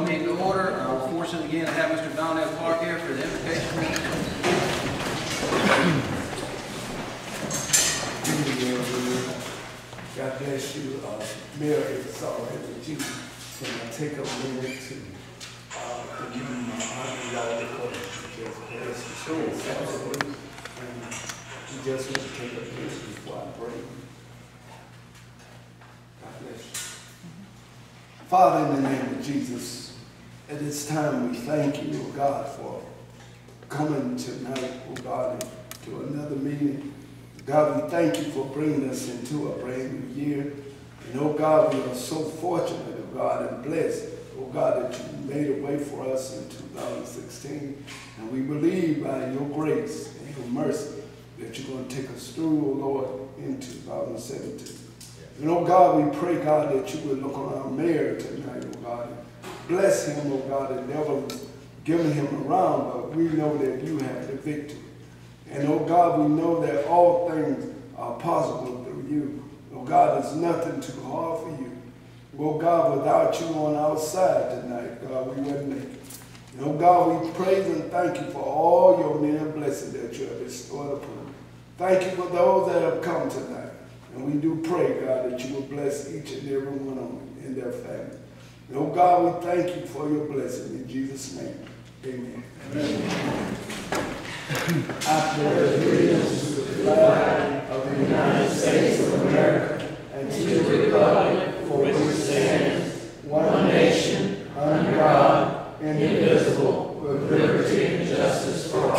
meeting to order. We're fortunate again to have Mr. Donnell Clark here for the invocation. God bless you. Mary, it's all right with you. Can I take a minute to give you my honor, y'all, because just bless the soul. And you just want to take a minute before I pray. God bless you. Father, in the name of Jesus, at this time we thank you, oh God, for coming tonight, oh God, to another meeting. God, we thank you for bringing us into a brand new year. And oh God, we are so fortunate, oh God, and blessed, oh God, that you made a way for us in 2016. And we believe by your grace and your mercy that you're going to take us through, oh Lord, in 2017. And oh God, we pray, God, that you would look on our mayor tonight, oh God, and bless him, oh God, and never giving him around, but we know that you have the victory. And oh God, we know that all things are possible through you. Oh God, there's nothing too hard for you. Oh God, without you on our side tonight, God, we wouldn't make it. And oh God, we praise and thank you for all your many blessings that you have bestowed upon us. Thank you for those that have come tonight. And we do pray, God, that you will bless each and every one of them in their family. And oh God, we thank you for your blessing in Jesus' name. Amen. Amen. I pledge allegiance to the flag of the United States of America and to the republic for which it stands, one nation, under God, indivisible, with liberty and justice for all.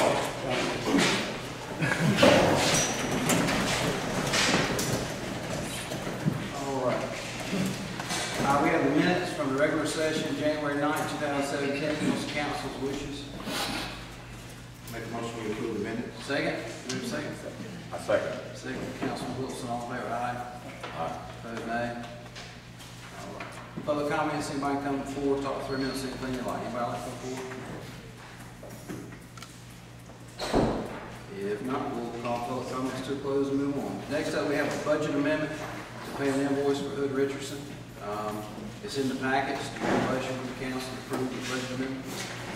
All right. We have the minutes from the regular session, January 9th, 2017. What's the council's wishes? Make a motion to approve the minutes. Second? Move second. I second. Second, Councilman Wilson, all in favor, aye. Aye. Opposed, nay. All right. Public comments, anybody come forward, talk 3 minutes, anything you like. Anybody like to come forward? If not, we'll call public comments to a close and move on. Next up, we have a budget amendment to pay an invoice for Hood Richardson. It's in the package. Do you have a motion from the council to approve the budget amendment?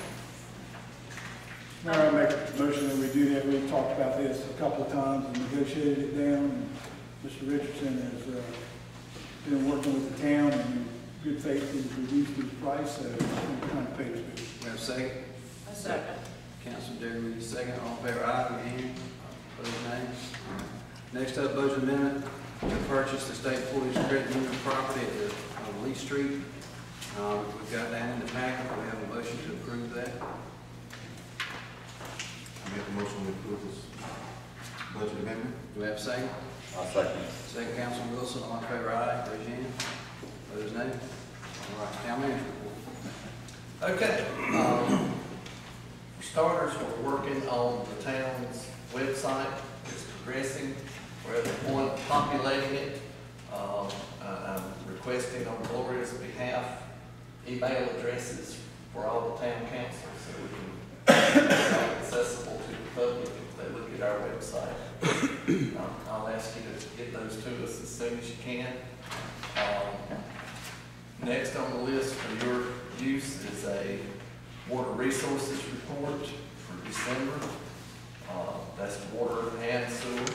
I make a motion that we do that. We've talked about this a couple of times and negotiated it down. And Mr. Richardson has been working with the town and in good faith has reduced his price, so we're trying to pay his bill. We have a second? A second. Councilman Derry Reed, second. All in favor, aye. Your hand. Opposed, nay. Next up, budget amendment to purchase the state police credit union property at Lee Street. We've got that in the packet. We have a motion to approve that. I make a motion to approve this budget amendment. Do we have a second? I second. Second, Councilman Wilson, all in favor, aye. Raise your hand. Opposed, nay. All right, town manager report. Okay. For starters, we're working on the town's website. It's progressing. We're at the point of populating it. I'm requesting on Gloria's behalf email addresses for all the town councils so we can make it accessible to the public if they look at our website. I'll ask you to get those to us as soon as you can. Next on the list for your use is a water resources report for December. That's water and sewer.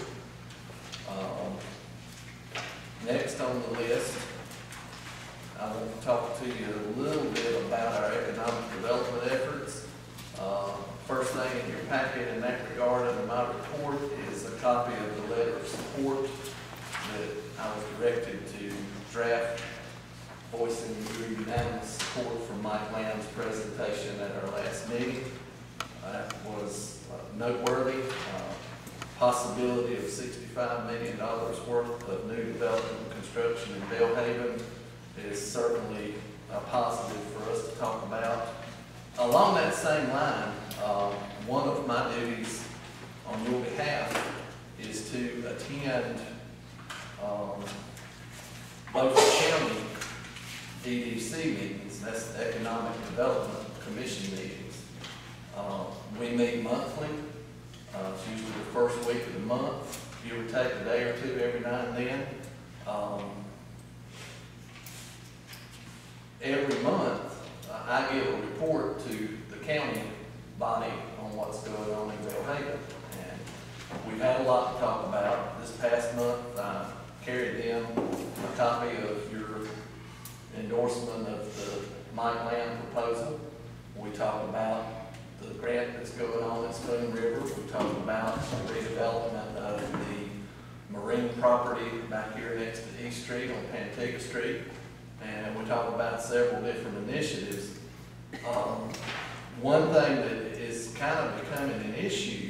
Next on the list, I want to talk to you a little bit about our economic development efforts. First thing in your packet in that regard under my report is a copy of the letter of support that I was directed to draft, voicing your unanimous support for Mike Lamb's presentation at our last meeting. That was noteworthy. Possibility of $65 million worth of new development and construction in Belhaven is certainly a positive for us to talk about. Along that same line, one of my duties on your behalf is to attend local county EDC meetings. That's the Economic Development Commission meetings. We meet monthly. It's usually the first week of the month. You would take a day or two every now and then. Every month, I give a report to the county body on what's going on in Belhaven. And we've had a lot to talk about. This past month, I carried them a copy of your endorsement of the Mike Land proposal. We talked about the grant that's going on at Spoon River. We talked about the redevelopment of the marine property back here next to East Street on Pantigga Street. And we talked about several different initiatives. One thing that is kind of becoming an issue,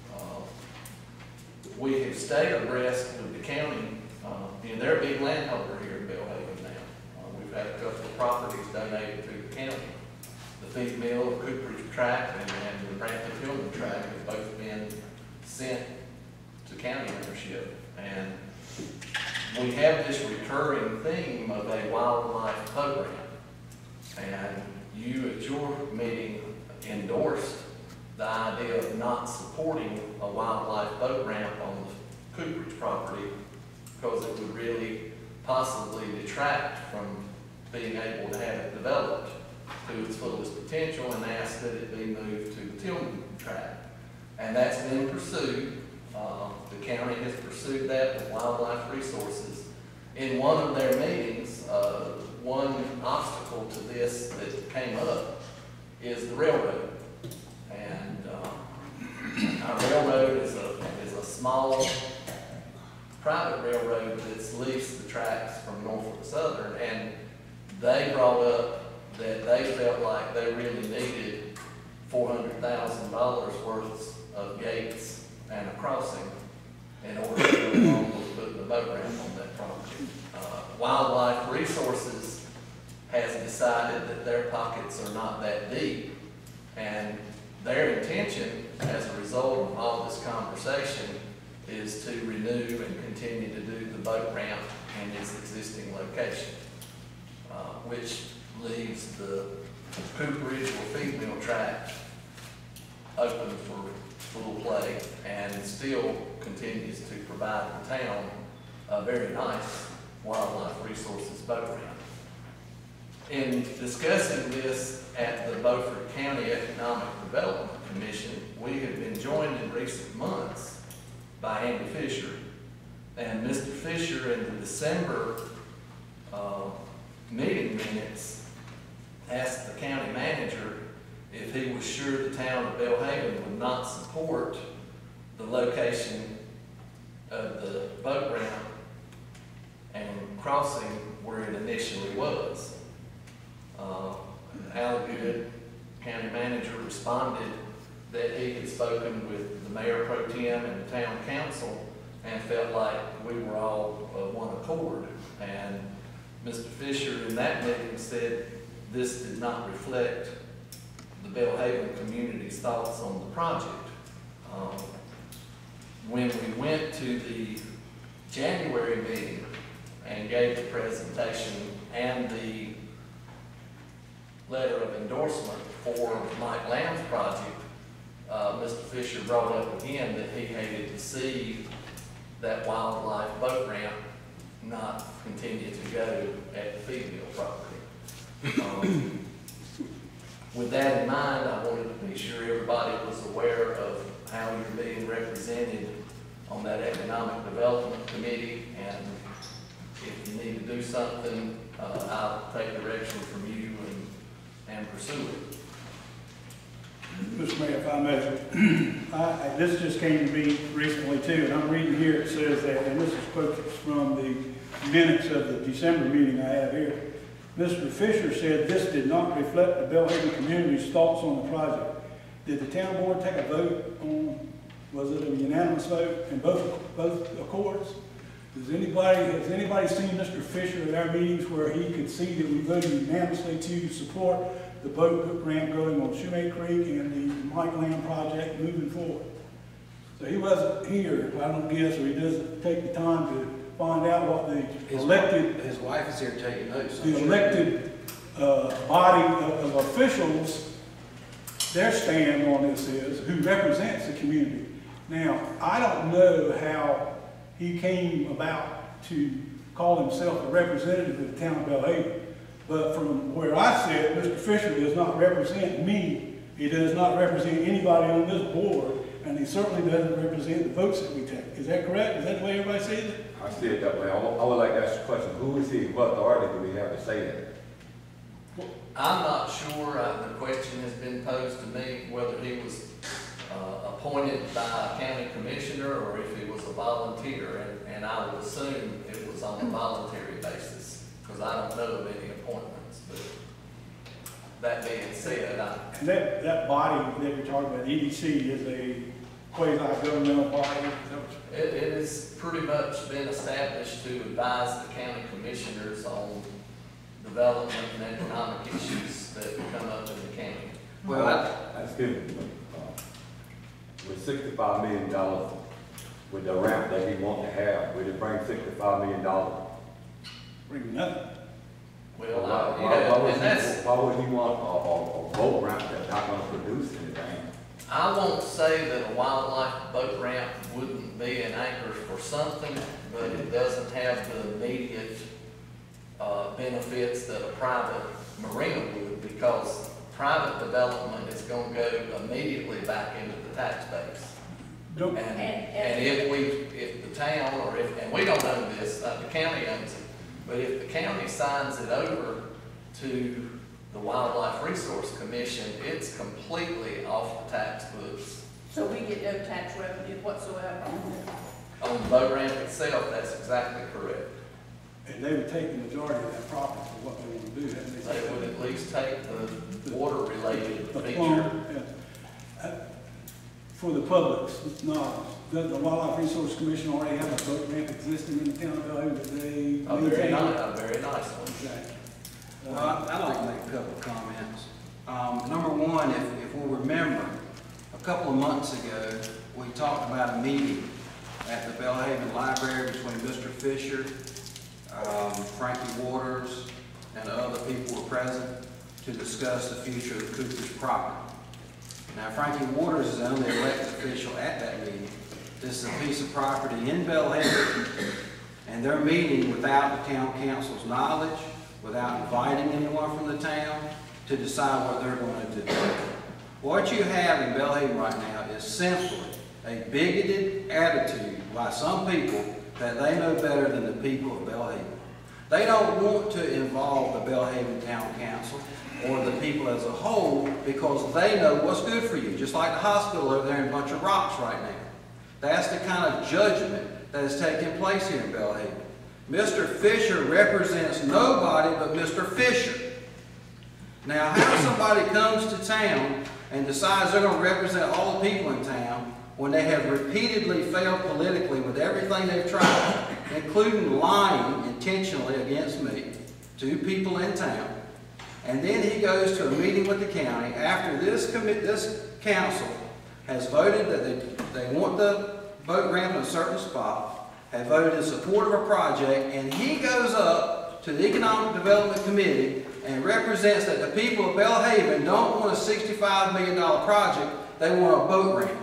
we have stayed abreast with the county. They're a big landholder here in Belhaven now. We've had a couple of properties donated to the county. The feed mill, the Cooperage tract, and the Brantley-Tillman tract have both been sent to county ownership. And we have this recurring theme of a wildlife program. And you at your meeting endorsed the idea of not supporting a wildlife boat ramp on the Cooperage property because it would really possibly detract from being able to have it developed to its fullest potential, and asked that it be moved to the Tillman tract. And that's been pursued. The county has pursued that with Wildlife Resources. In one of their meetings, one obstacle to this that came up is the railroad. And our railroad is a small private railroad that's leased the tracks from Norfolk Southern, and they brought up that they felt like they really needed $400,000 worth of gates and a crossing in order to go along with putting the boat ramp on that property. Wildlife Resources has decided that their pockets are not that deep, and their intention as a result of all this conversation is to renew and continue to do the boat ramp in its existing location, which leaves the Cooperage or feed mill tract open for full play and still continues to provide the town a very nice Wildlife Resources boat ramp. In discussing this at the Beaufort County Economic Development Commission, we have been joined in recent months by Andy Fisher. And Mr. Fisher, in the December meeting minutes, asked the county manager if he was sure the town of Belhaven would not support the location of the boat ramp and crossing where it initially was. Al Good, county manager, responded that he had spoken with the mayor pro tem and the town council and felt like we were all of one accord. And Mr. Fisher in that meeting said this did not reflect the Belhaven community's thoughts on the project. When we went to the January meeting and gave the presentation and the letter of endorsement for Mike Lamb's project, Mr. Fisher brought up again that he hated to see that wildlife boat ramp not continue to go at the feed mill property. With that in mind, I wanted to be sure everybody was aware of how you're being represented on that Economic Development Committee, and if you need to do something, I'll take direction from you and pursue it. Mr. Mayor, if I may, this just came to me recently too, and I'm reading here, it says that, and this is quotes from the minutes of the December meeting I have here. Mr. Fisher said this did not reflect the Belhaven community's thoughts on the project. Did the town board take a vote on, was it a unanimous vote in both accords? Has anybody seen Mr. Fisher at our meetings where he could see that we voted unanimously to support the boat ramp going on Shoemake Creek and the Mike Land project moving forward? So he wasn't here, I don't guess, or he doesn't take the time to find out what the His wife is here taking notes. the elected body of officials, their stand on this is, who represents the community. Now, I don't know how he came about to call himself a representative of the town of Belhaven, But from where I sit, Mr. Fisher does not represent me. He does not represent anybody on this board, and he certainly doesn't represent the votes that we take. Is that correct? Is that the way everybody sees it? I see it that way. I would like to ask the question, who is he, what authority do we have to say that? I'm not sure, the question has been posed to me, whether he was appointed by a county commissioner or if he was a volunteer, and I would assume it was on a voluntary basis, because I don't know of any appointments, but that being said, And that body that you're talking about, EDC, is a quasi-governmental body? it has pretty much been established to advise the county commissioners on development and economic issues that come up in the county. Well, That's good. With $65 million, with the ramp that we want to have, would it bring $65 million? Bring nothing. Well, Why would he want a boat ramp that's not gonna produce anything? I won't say that a wildlife boat ramp wouldn't be an anchor for something, but it doesn't have the immediate benefits that a private marina would, because private development is going to go immediately back into the tax base. Don't- And if the town, or and we don't own this, the county owns it, but if the county signs it over to the Wildlife Resource Commission, it's completely off the tax books. So we get no tax revenue whatsoever on it. On the boat ramp itself, that's exactly correct. And they would take the majority of that profit for what they want to do. They would at least take the water-related The feature. plumb, yeah. For the public's knowledge, does the Wildlife Resource Commission already have a boat ramp existing in the town of Bellhaven that they A very maintain? nice, a very nice one. Exactly. well, I'd like to make a couple of comments. Number one, if we'll remember, a couple of months ago, we talked about a meeting at the Bellhaven Library between Mr. Fisher, Frankie Waters, and other people were present to discuss the future of the Cooper's property. Now, Frankie Waters is the only elected official at that meeting. This is a piece of property in Bellhaven, and they're meeting without the town council's knowledge, without inviting anyone from the town to decide what they're going to do. What you have in Bellhaven right now is simply a bigoted attitude by some people that they know better than the people of Bellhaven. They don't want to involve the Bellhaven Town Council or the people as a whole because they know what's good for you, just like the hospital over there in a bunch of rocks right now. That's the kind of judgment that is taking place here in Bellhaven. Mr. Fisher represents nobody but Mr. Fisher. Now, how somebody comes to town and decides they're going to represent all the people in town when they have repeatedly failed politically with everything they've tried, including lying intentionally against me, to people in town, and then he goes to a meeting with the county after this council has voted that they want the boat ramp in a certain spot, have voted in support of a project, and he goes up to the Economic Development Committee and represents that the people of Bellhaven don't want a $65 million project, they want a boat ramp.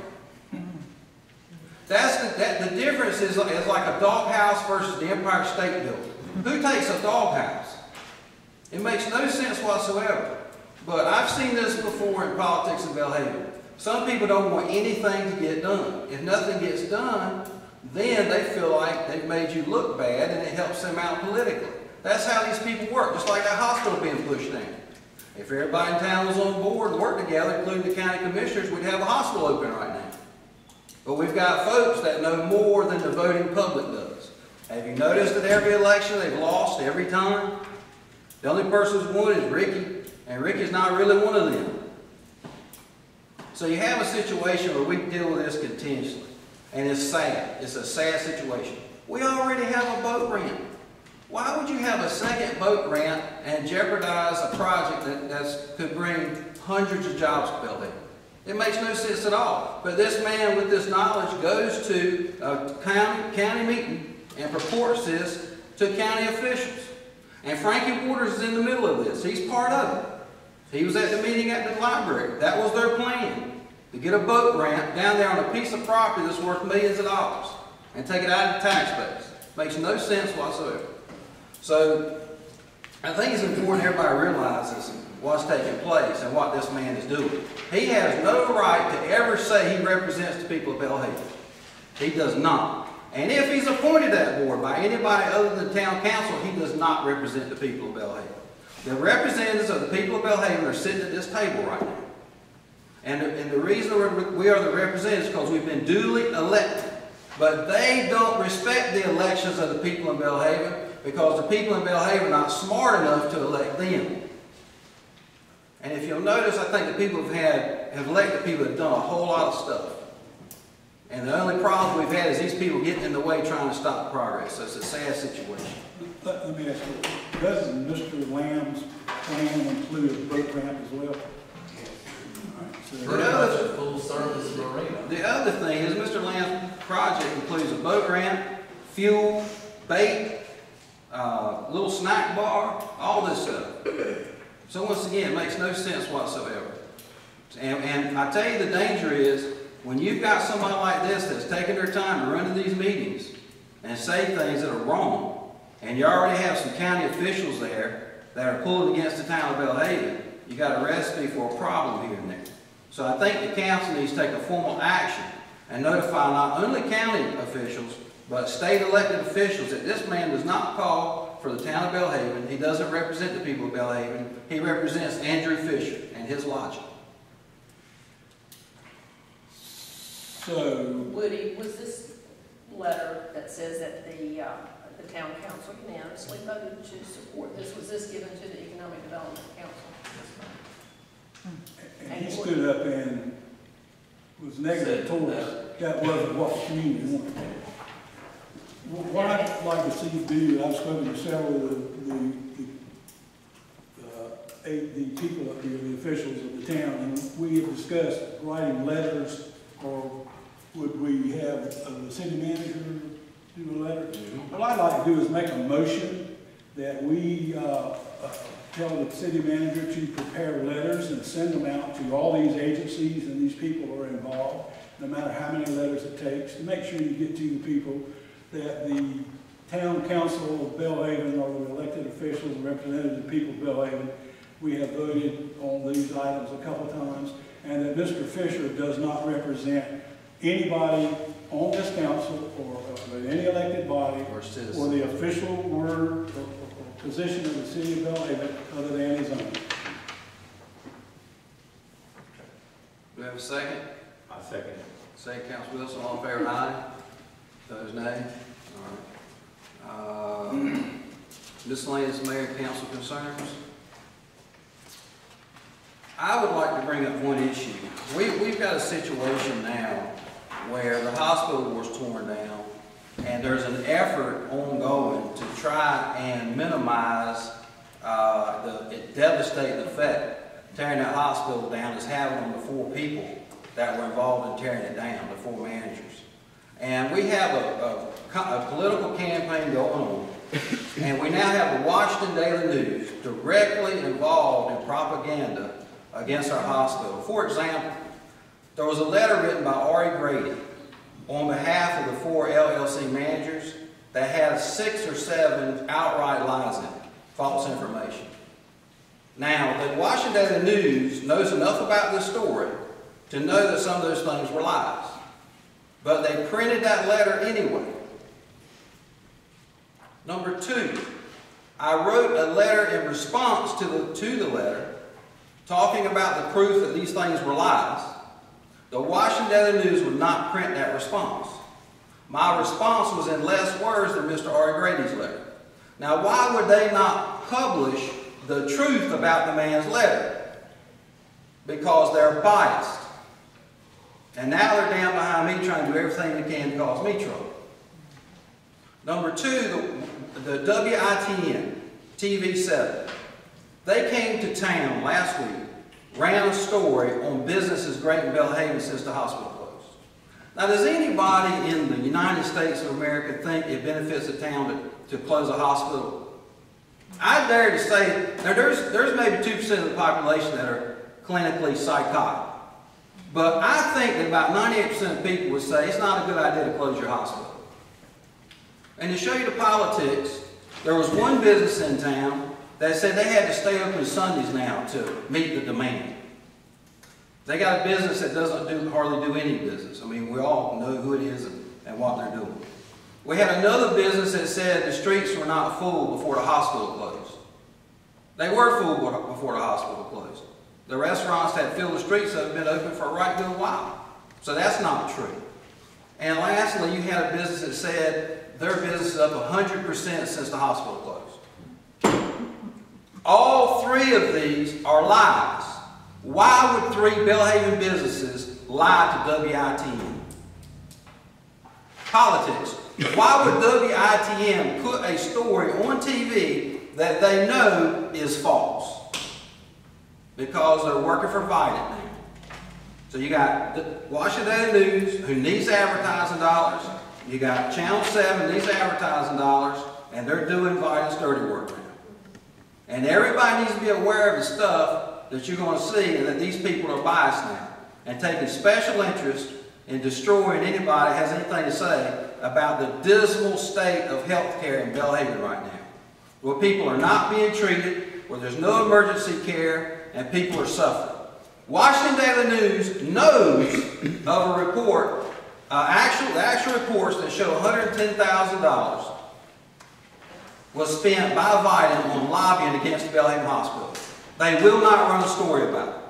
The difference is like a doghouse versus the Empire State Building. Who takes a doghouse? It makes no sense whatsoever. But I've seen this before in politics in Bellhaven. Some people don't want anything to get done. If nothing gets done, then they feel like they've made you look bad and it helps them out politically. That's how these people work, just like that hospital being pushed down. If everybody in town was on board and worked together, including the county commissioners, we'd have a hospital open right now. But we've got folks that know more than the voting public does. Have you noticed that every election they've lost every time? The only person who's won is Ricky, and Ricky's not really one of them. So you have a situation where we deal with this continuously, and it's sad. It's a sad situation. We already have a boat ramp. Why would you have a second boat ramp and jeopardize a project that could bring hundreds of jobs to Bellhaven? It makes no sense at all. But this man with this knowledge goes to a county meeting and purports this to county officials. And Frankie Waters is in the middle of this. He's part of it. He was at the meeting at the library. That was their plan, to get a boat ramp down there on a piece of property that's worth millions of dollars and take it out of the tax base. Makes no sense whatsoever. So I think it's important everybody realizes what's taking place and what this man is doing. He has no right to ever say he represents the people of Belhaven. He does not. And if he's appointed that board by anybody other than town council, he does not represent the people of Belhaven. The representatives of the people of Belhaven are sitting at this table right now. And the reason we are the representatives is because we've been duly elected. But they don't respect the elections of the people in Belhaven because the people in Belhaven are not smart enough to elect them. And if you'll notice, I think the people have elected people that have done a whole lot of stuff. And the only problem we've had is these people getting in the way trying to stop progress. So it's a sad situation. Let me ask you, doesn't Mr. Lamb's plan include a boat ramp as well? Pretty much a full-service marina. The other thing is Mr. Lamb's project includes a boat ramp, fuel, bait, little snack bar, all this stuff. So once again, it makes no sense whatsoever. And I tell you the danger is when you've got somebody like this that's taking their time to run to these meetings and say things that are wrong, and you already have some county officials there that are pulling against the town of Belhaven, you got a recipe for a problem here and there. So I think the council needs to take a formal action and notify not only county officials, but state elected officials that this man does not call for the town of Belhaven. He doesn't represent the people of Belhaven. He represents Andrew Fisher and his logic. So, Woody, was this letter that says that the town council unanimously voted to support this, was this given to the Economic Development Council? and he stood up and was negative towards that wasn't what the community wanted. What I'd like to see do, I've spoken to several of the people up here, the officials of the town, and we have discussed writing letters, or would we have the city manager do a letter? What I'd like to do is make a motion that we tell the city manager to prepare letters and send them out to all these agencies and these people who are involved, no matter how many letters it takes, to make sure you get to the people that the town council of Belhaven or the elected officials and representatives of the people of Belhaven, we have voted on these items a couple times, and that Mr. Fisher does not represent anybody on this council or any elected body or the official word or position of the city of Belhaven other than his own. Do we have a second? I second it. Second, Council Wilson, all in favor, aye. Those nay. All right. Miscellaneous mayor and council concerns. I would like to bring up one issue. We've got a situation now where the hospital was torn down, and there's an effort ongoing to try and minimize the devastating effect tearing that hospital down is having on the 4 people that were involved in tearing it down, the 4 managers. And we have a political campaign going on, and we now have the Washington Daily News directly involved in propaganda against our hospital. For example, there was a letter written by Ari Grady on behalf of the 4 LLC managers that had 6 or 7 outright lies in it, false information. Now, the Washington Daily News knows enough about this story to know that some of those things were lies. But they printed that letter anyway. Number 2, I wrote a letter in response to the letter talking about the proof that these things were lies. The Washington Daily News would not print that response. My response was in less words than Mr. Ari Grady's letter. Now, why would they not publish the truth about the man's letter? Because they're biased. And now they're down behind me trying to do everything they can to cause me trouble. Number 2, the WITN, TV7. They came to town last week, ran a story on businesses great in Belhaven since the hospital closed. Now, does anybody in the United States of America think it benefits the town to close a hospital? I dare to say there's maybe 2% of the population that are clinically psychotic. But I think that about 98% of people would say it's not a good idea to close your hospital. And to show you the politics, there was one business in town that said they had to stay open Sundays now to meet the demand. They got a business that doesn't hardly do any business. I mean, we all know who it is and what they're doing. We had another business that said the streets were not full before the hospital closed. They were full before the hospital closed. The restaurants that filled the streets have been open for a right good while. So that's not true. And lastly, you had a business that said their business is up 100% since the hospital closed. All three of these are lies. Why would three Belhaven businesses lie to WITM? Politics. Why would WITM put a story on TV that they know is false? Because they're working for Vidant now. So you got the Washington News, who needs advertising dollars. You got Channel 7 needs advertising dollars, and they're doing Vidant's dirty work now. And everybody needs to be aware of the stuff that you're going to see, and that these people are biased now and taking special interest in destroying anybody that has anything to say about the dismal state of health care in Belhaven right now, where people are not being treated, where there's no emergency care, and people are suffering. Washington Daily News knows of a report, actual reports that show $110,000 was spent by Vidant on lobbying against the Belhaven Hospital. They will not run a story about it.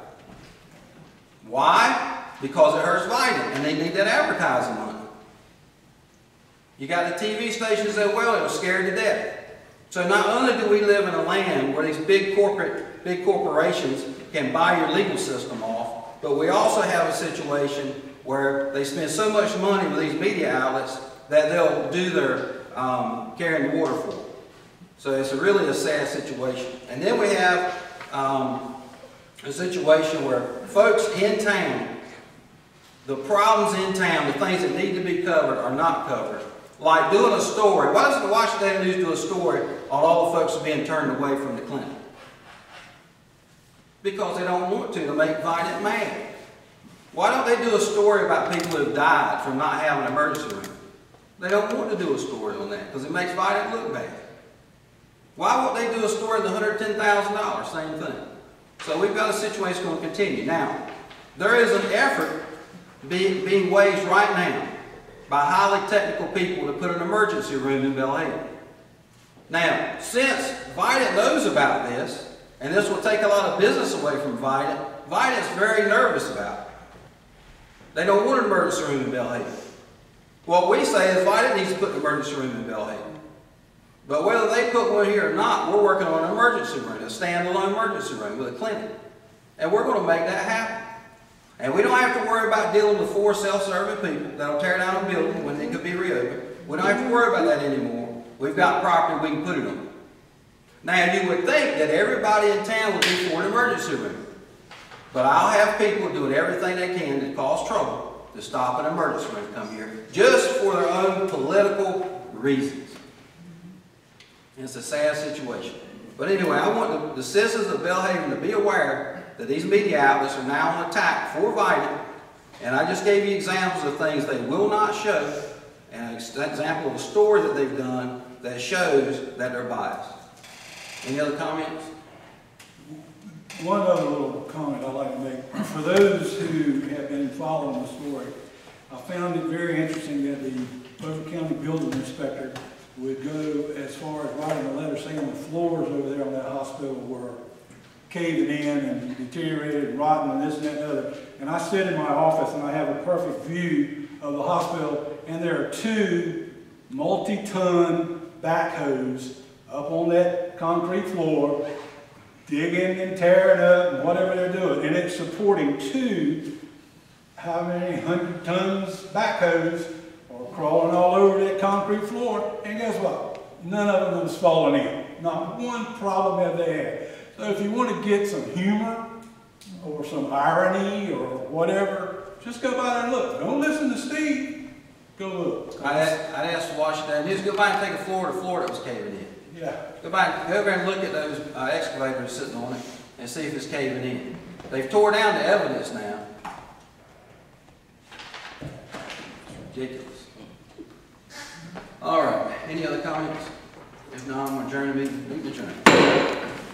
Why? Because it hurts Vidant, and they need that advertising money. You got the TV stations as well that are scared to death. So not only do we live in a land where these big corporations can buy your legal system off, but we also have a situation where they spend so much money with these media outlets that they'll do their carrying the water for them. So it's really a sad situation. And then we have a situation where folks in town, the problems in town, the things that need to be covered are not covered. Like doing a story. Why does the Washington News do a story on all the folks that are being turned away from the clinic? Because they don't want to make Vidant mad. Why don't they do a story about people who have died from not having an emergency room? They don't want to do a story on that because it makes Vidant look bad. Why won't they do a story of the $110,000? Same thing. So we've got a situation that's going to continue. Now, there is an effort being waged right now by highly technical people to put an emergency room in Belhaven. Now, since Vidant knows about this, and this will take a lot of business away from Vidant, Vidant's very nervous about it. They don't want an emergency room in Belhaven. What we say is Vidant needs to put an emergency room in Belhaven. But whether they put one here or not, we're working on an emergency room, a standalone emergency room with a clinic. And we're going to make that happen. And we don't have to worry about dealing with 4 self-serving people that'll tear down a building when it could be reopened. We don't have to worry about that anymore. We've got property we can put it on. Now, you would think that everybody in town would be for an emergency room. But I'll have people doing everything they can to cause trouble to stop an emergency room come here, just for their own political reasons. And it's a sad situation. But anyway, I want the citizens of Belhaven to be aware that these media outlets are now on attack for Vidant. And I just gave you examples of things they will not show, and an example of a story that they've done that shows that they're biased. Any other comments? One other little comment I'd like to make. For those who have been following the story, I found it very interesting that the Beaufort County Building Inspector would go as far as writing a letter saying the floors over there on that hospital were caving in and deteriorated and rotten and this and that and the other. And I sit in my office and I have a perfect view of the hospital, and there are 2 multi-ton backhoes up on that concrete floor, digging and tearing up and whatever they're doing. And it's supporting 2, how many 100 tons backhoes are crawling all over that concrete floor. And guess what? None of them has fallen in. Not one problem have they had. So if you want to get some humor or some irony or whatever, just go by there and look. Don't listen to Steve. Go look. I'd ask Washington News, go by and take a floor to floor that was caving in. Yeah. Go over and look at those excavators sitting on it and see if it's caving in. They've tore down the evidence now. It's ridiculous. All right. Any other comments? If not, I'm adjourning, meeting adjourned.